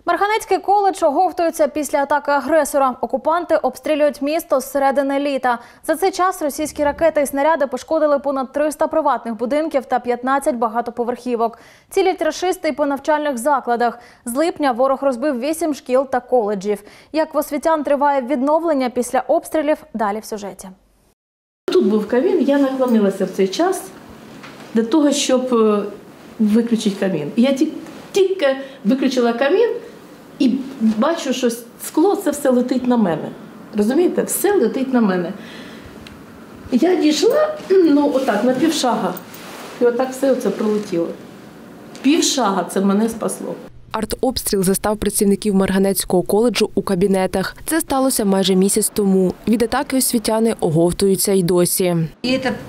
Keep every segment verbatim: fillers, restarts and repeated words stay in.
Марганецький коледж оговтується після атаки агресора. Окупанти обстрілюють місто з середини літа. За цей час російські ракети і снаряди пошкодили понад триста приватних будинків та п'ятнадцять багатоповерхівок. Цілять рашисти й по навчальних закладах. З липня ворог розбив вісім шкіл та коледжів. Як в освітян триває відновлення після обстрілів, далі в сюжеті. Тут був камін, я наклонилася в цей час для того, щоб виключити камін. Я тільки виключила камін і бачу, що скло це все летить на мене. Розумієте? Все летить на мене. Я дійшла, ну отак, на півшага. І отак все це пролетіло. Півшага це мене спасло. Артобстріл застав працівників Марганецького коледжу у кабінетах. Це сталося майже місяць тому. Від атаки освітяни оговтуються й досі. І це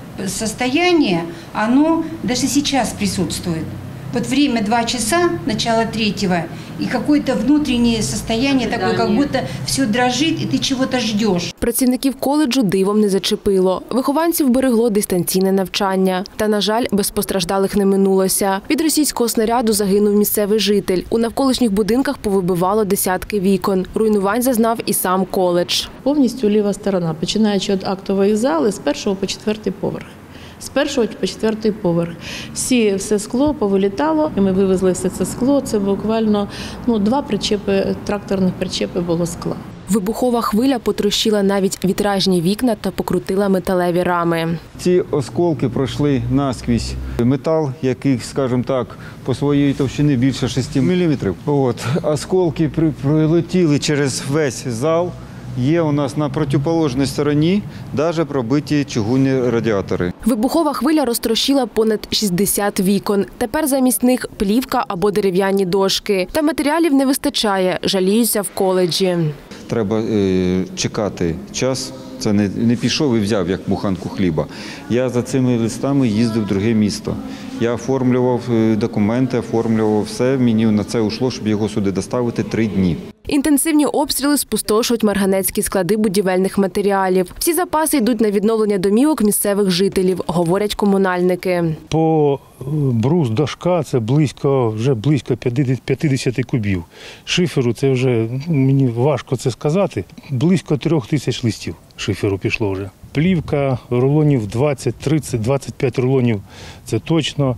стані, воно навіть зараз присутствує. Вот время два часа, начало третьего, и какое-то внутреннее состояние такое, как будто все дрожит, и ты чего-то ждешь. Працівників коледжу дивом не зачепило. Вихованців берегло дистанційне навчання. Та, на жаль, без постраждалих не минулося. Від російського снаряду загинув місцевий житель. У навколишніх будинках повибивало десятки вікон. Руйнувань зазнав і сам коледж. Повністю ліва сторона, починаючи від актової зали, з першого по четвертий поверх. З першого по четвертий поверх. Всі, все скло повилітало, і ми вивезли все це скло. Це буквально ну, два причепи, тракторних причепи було скла. Вибухова хвиля потрощила навіть вітражні вікна та покрутила металеві рами. Ці осколки пройшли наскрізь метал, який, скажімо так, по своїй товщині більше шести міліметрів. От. Осколки прилетіли через весь зал. Є у нас на протиположній стороні навіть пробиті чугунні радіатори. Вибухова хвиля розтрощила понад шістдесят вікон. Тепер замість них плівка або дерев'яні дошки. Та матеріалів не вистачає, жаліються в коледжі. Треба е, чекати час. Це не, не пішов і взяв, як буханку хліба. Я за цими листами їздив в друге місто. Я оформлював документи, оформлював все. Мені на це йшло, щоб його сюди доставити три дні. Інтенсивні обстріли спустошують марганецькі склади будівельних матеріалів. Всі запаси йдуть на відновлення домівок місцевих жителів, говорять комунальники. По брус дошка це близько, вже близько п'ятдесят кубів. Шиферу це вже, мені важко це сказати, близько трьох тисяч листів шиферу пішло вже. Плівка, рулонів двадцять, тридцять, двадцять п'ять рулонів, це точно.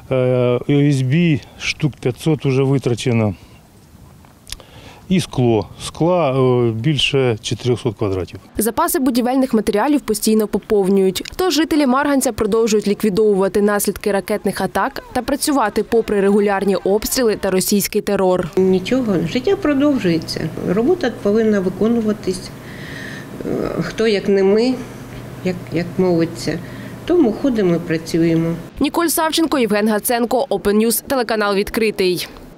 ю ес бі штук п'ятсот вже витрачено. І скло. Скла більше чотирьохсот квадратів. Запаси будівельних матеріалів постійно поповнюють. Тож жителі Марганця продовжують ліквідовувати наслідки ракетних атак та працювати попри регулярні обстріли та російський терор. Нічого, життя продовжується. Робота повинна виконуватись. Хто, як не ми, як, як мовиться. Тому ходимо і працюємо. Ніколь Савченко, Євген Гаценко, Open News, телеканал «Відкритий».